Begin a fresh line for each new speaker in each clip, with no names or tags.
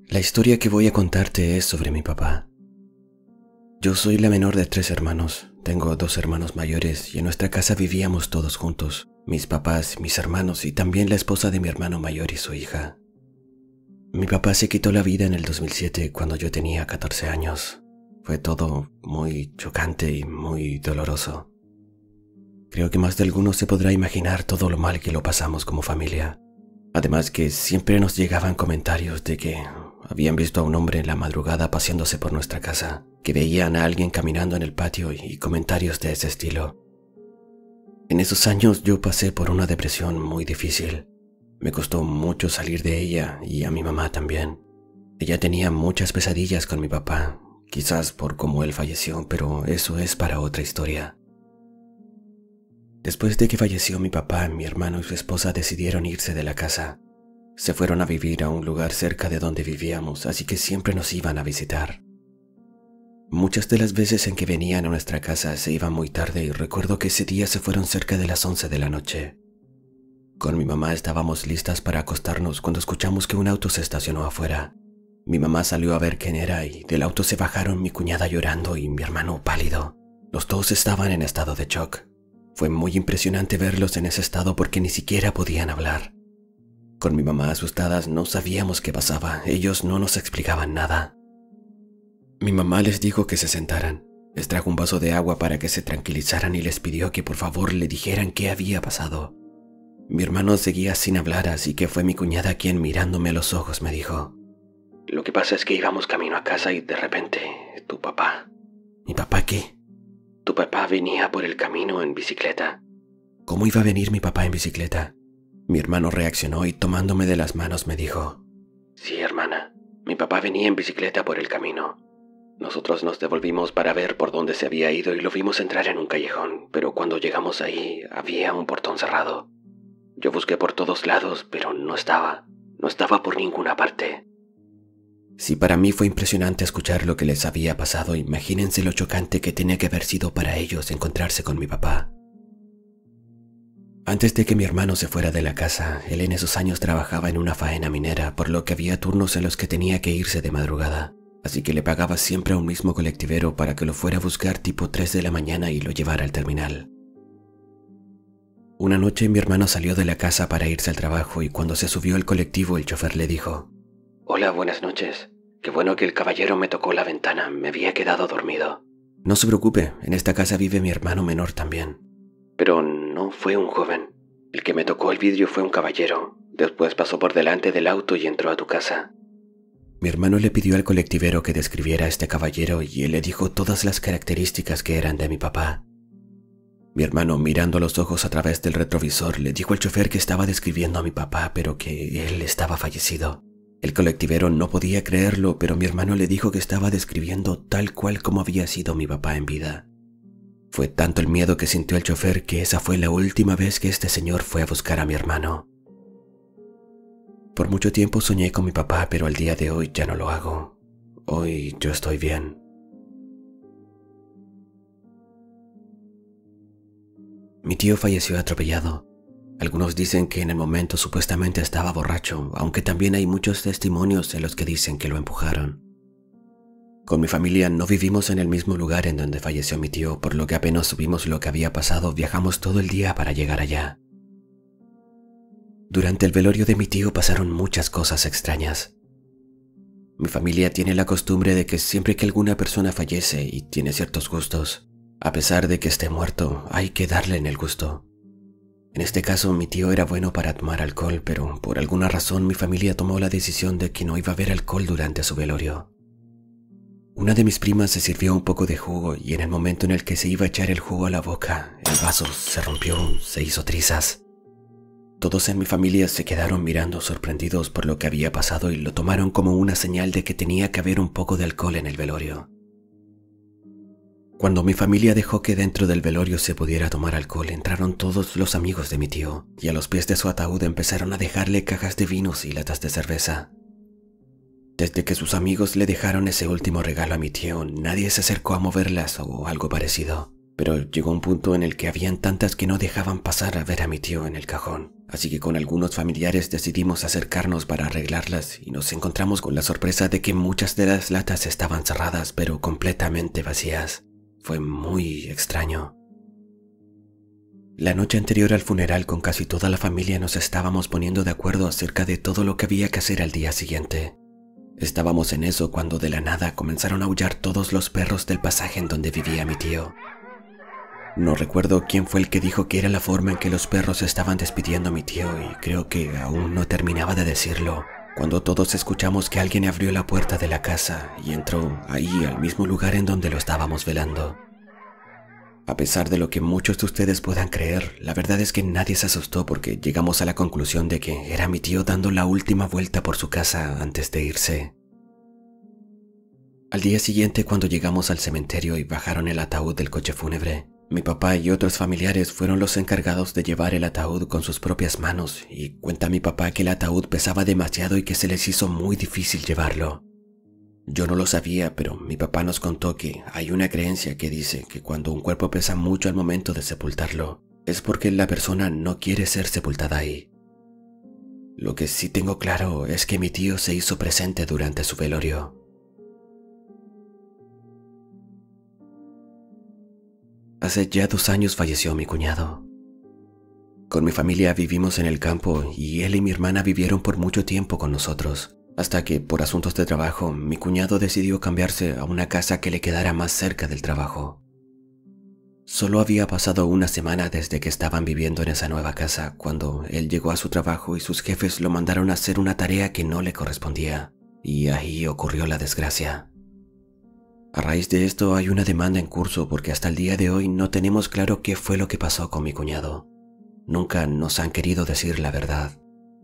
La historia que voy a contarte es sobre mi papá. Yo soy la menor de 3 hermanos. Tengo 2 hermanos mayores y en nuestra casa vivíamos todos juntos. Mis papás, mis hermanos y también la esposa de mi hermano mayor y su hija. Mi papá se quitó la vida en el 2007 cuando yo tenía 14 años. Fue todo muy chocante y muy doloroso. Creo que más de alguno se podrá imaginar todo lo mal que lo pasamos como familia. Además que siempre nos llegaban comentarios de que habían visto a un hombre en la madrugada paseándose por nuestra casa, que veían a alguien caminando en el patio y comentarios de ese estilo. En esos años yo pasé por una depresión muy difícil. Me costó mucho salir de ella y a mi mamá también. Ella tenía muchas pesadillas con mi papá, quizás por cómo él falleció, pero eso es para otra historia. Después de que falleció mi papá, mi hermano y su esposa decidieron irse de la casa. Se fueron a vivir a un lugar cerca de donde vivíamos, así que siempre nos iban a visitar. Muchas de las veces en que venían a nuestra casa se iban muy tarde y recuerdo que ese día se fueron cerca de las 11 de la noche. Con mi mamá estábamos listas para acostarnos cuando escuchamos que un auto se estacionó afuera. Mi mamá salió a ver quién era y del auto se bajaron mi cuñada llorando y mi hermano pálido. Los dos estaban en estado de shock. Fue muy impresionante verlos en ese estado porque ni siquiera podían hablar. Con mi mamá asustadas no sabíamos qué pasaba, ellos no nos explicaban nada. Mi mamá les dijo que se sentaran, les trajo un vaso de agua para que se tranquilizaran y les pidió que por favor le dijeran qué había pasado. Mi hermano seguía sin hablar, así que fue mi cuñada quien mirándome a los ojos me dijo: "Lo que pasa es que íbamos camino a casa y de repente, tu papá..." ¿Mi papá qué? Tu papá venía por el camino en bicicleta. ¿Cómo iba a venir mi papá en bicicleta? Mi hermano reaccionó y tomándome de las manos me dijo: "Sí, hermana, mi papá venía en bicicleta por el camino. Nosotros nos devolvimos para ver por dónde se había ido y lo vimos entrar en un callejón, pero cuando llegamos ahí había un portón cerrado. Yo busqué por todos lados, pero no estaba por ninguna parte." Si para mí fue impresionante escuchar lo que les había pasado, imagínense lo chocante que tenía que haber sido para ellos encontrarse con mi papá. Antes de que mi hermano se fuera de la casa, él en esos años trabajaba en una faena minera, por lo que había turnos en los que tenía que irse de madrugada, así que le pagaba siempre a un mismo colectivero para que lo fuera a buscar tipo 3 de la mañana y lo llevara al terminal. Una noche mi hermano salió de la casa para irse al trabajo y cuando se subió al colectivo el chofer le dijo: "Hola, buenas noches. Qué bueno que el caballero me tocó la ventana, me había quedado dormido." "No se preocupe, en esta casa vive mi hermano menor también." "Pero no fue un joven. El que me tocó el vidrio fue un caballero. Después pasó por delante del auto y entró a tu casa." Mi hermano le pidió al colectivero que describiera a este caballero y él le dijo todas las características que eran de mi papá. Mi hermano, mirando a los ojos a través del retrovisor, le dijo al chofer que estaba describiendo a mi papá, pero que él estaba fallecido. El colectivero no podía creerlo, pero mi hermano le dijo que estaba describiendo tal cual como había sido mi papá en vida. Fue tanto el miedo que sintió el chofer que esa fue la última vez que este señor fue a buscar a mi hermano. Por mucho tiempo soñé con mi papá, pero al día de hoy ya no lo hago. Hoy yo estoy bien. Mi tío falleció atropellado. Algunos dicen que en el momento supuestamente estaba borracho, aunque también hay muchos testimonios en los que dicen que lo empujaron. Con mi familia no vivimos en el mismo lugar en donde falleció mi tío, por lo que apenas supimos lo que había pasado, viajamos todo el día para llegar allá. Durante el velorio de mi tío pasaron muchas cosas extrañas. Mi familia tiene la costumbre de que siempre que alguna persona fallece y tiene ciertos gustos, a pesar de que esté muerto, hay que darle en el gusto. En este caso, mi tío era bueno para tomar alcohol, pero por alguna razón mi familia tomó la decisión de que no iba a haber alcohol durante su velorio. Una de mis primas se sirvió un poco de jugo y en el momento en el que se iba a echar el jugo a la boca, el vaso se rompió, se hizo trizas. Todos en mi familia se quedaron mirando sorprendidos por lo que había pasado y lo tomaron como una señal de que tenía que haber un poco de alcohol en el velorio. Cuando mi familia dejó que dentro del velorio se pudiera tomar alcohol, entraron todos los amigos de mi tío y a los pies de su ataúd empezaron a dejarle cajas de vinos y latas de cerveza. Desde que sus amigos le dejaron ese último regalo a mi tío, nadie se acercó a moverlas o algo parecido. pero llegó un punto en el que habían tantas que no dejaban pasar a ver a mi tío en el cajón. Así que con algunos familiares decidimos acercarnos para arreglarlas y nos encontramos con la sorpresa de que muchas de las latas estaban cerradas pero completamente vacías. Fue muy extraño. La noche anterior al funeral, con casi toda la familia nos estábamos poniendo de acuerdo acerca de todo lo que había que hacer al día siguiente. Estábamos en eso cuando de la nada comenzaron a aullar todos los perros del pasaje en donde vivía mi tío. No recuerdo quién fue el que dijo que era la forma en que los perros estaban despidiendo a mi tío y creo que aún no terminaba de decirlo, cuando todos escuchamos que alguien abrió la puerta de la casa y entró ahí al mismo lugar en donde lo estábamos velando. A pesar de lo que muchos de ustedes puedan creer, la verdad es que nadie se asustó porque llegamos a la conclusión de que era mi tío dando la última vuelta por su casa antes de irse. Al día siguiente, cuando llegamos al cementerio y bajaron el ataúd del coche fúnebre, mi papá y otros familiares fueron los encargados de llevar el ataúd con sus propias manos y cuenta mi papá que el ataúd pesaba demasiado y que se les hizo muy difícil llevarlo. Yo no lo sabía, pero mi papá nos contó que hay una creencia que dice que cuando un cuerpo pesa mucho al momento de sepultarlo, es porque la persona no quiere ser sepultada ahí. Lo que sí tengo claro es que mi tío se hizo presente durante su velorio. Hace ya 2 años falleció mi cuñado. Con mi familia vivimos en el campo y él y mi hermana vivieron por mucho tiempo con nosotros, hasta que por asuntos de trabajo mi cuñado decidió cambiarse a una casa que le quedara más cerca del trabajo. Solo había pasado una semana desde que estaban viviendo en esa nueva casa cuando él llegó a su trabajo y sus jefes lo mandaron a hacer una tarea que no le correspondía, y ahí ocurrió la desgracia. A raíz de esto hay una demanda en curso porque hasta el día de hoy no tenemos claro qué fue lo que pasó con mi cuñado. Nunca nos han querido decir la verdad.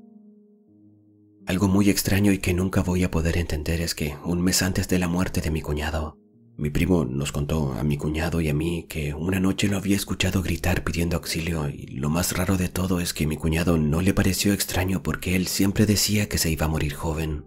Algo muy extraño y que nunca voy a poder entender es que un mes antes de la muerte de mi cuñado, mi primo nos contó a mi cuñado y a mí que una noche lo había escuchado gritar pidiendo auxilio y lo más raro de todo es que mi cuñado no le pareció extraño porque él siempre decía que se iba a morir joven.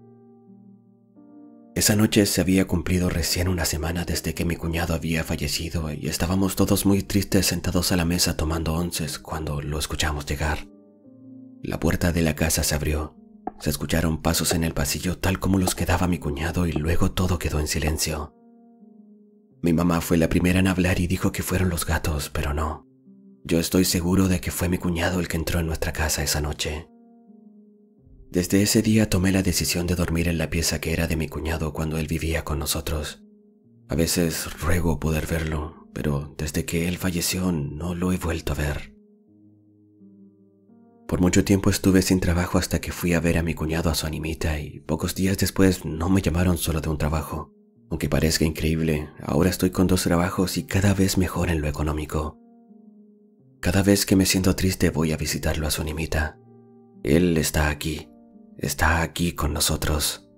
Esa noche se había cumplido recién una semana desde que mi cuñado había fallecido y estábamos todos muy tristes sentados a la mesa tomando onces cuando lo escuchamos llegar. La puerta de la casa se abrió, se escucharon pasos en el pasillo tal como los que daba mi cuñado y luego todo quedó en silencio. Mi mamá fue la primera en hablar y dijo que fueron los gatos, pero no. Yo estoy seguro de que fue mi cuñado el que entró en nuestra casa esa noche. Desde ese día tomé la decisión de dormir en la pieza que era de mi cuñado cuando él vivía con nosotros. A veces ruego poder verlo, pero desde que él falleció no lo he vuelto a ver. Por mucho tiempo estuve sin trabajo hasta que fui a ver a mi cuñado a su animita y pocos días después no me llamaron solo de un trabajo. Aunque parezca increíble, ahora estoy con 2 trabajos y cada vez mejor en lo económico. Cada vez que me siento triste voy a visitarlo a su animita. Él está aquí con nosotros.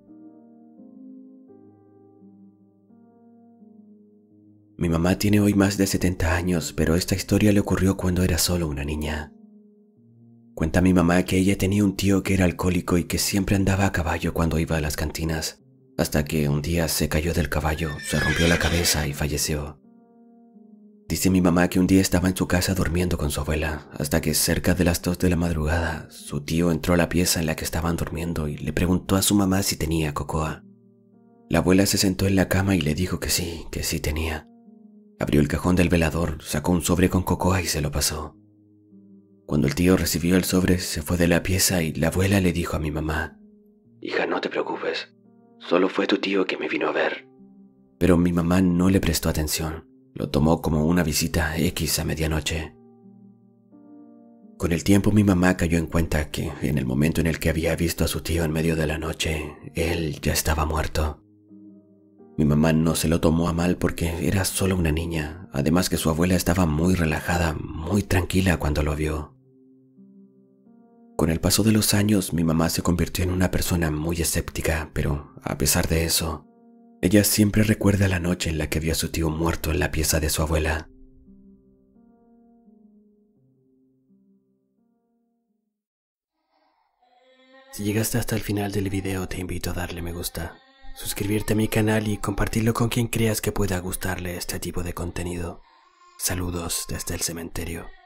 Mi mamá tiene hoy más de 70 años, pero esta historia le ocurrió cuando era solo una niña. Cuenta mi mamá que ella tenía un tío que era alcohólico y que siempre andaba a caballo cuando iba a las cantinas, hasta que un día se cayó del caballo, se rompió la cabeza y falleció. Dice mi mamá que un día estaba en su casa durmiendo con su abuela, hasta que cerca de las 2 de la madrugada, su tío entró a la pieza en la que estaban durmiendo y le preguntó a su mamá si tenía cocoa. La abuela se sentó en la cama y le dijo que sí tenía. Abrió el cajón del velador, sacó un sobre con cocoa y se lo pasó. Cuando el tío recibió el sobre, se fue de la pieza y la abuela le dijo a mi mamá: «Hija, no te preocupes, solo fue tu tío que me vino a ver». Pero mi mamá no le prestó atención. Lo tomó como una visita X a medianoche. Con el tiempo mi mamá cayó en cuenta que en el momento en el que había visto a su tío en medio de la noche, él ya estaba muerto. Mi mamá no se lo tomó a mal porque era solo una niña, además que su abuela estaba muy relajada, muy tranquila cuando lo vio. Con el paso de los años mi mamá se convirtió en una persona muy escéptica, pero a pesar de eso, ella siempre recuerda la noche en la que vio a su tío muerto en la pieza de su abuela. Si llegaste hasta el final del video, te invito a darle me gusta, suscribirte a mi canal y compartirlo con quien creas que pueda gustarle este tipo de contenido. Saludos desde el cementerio.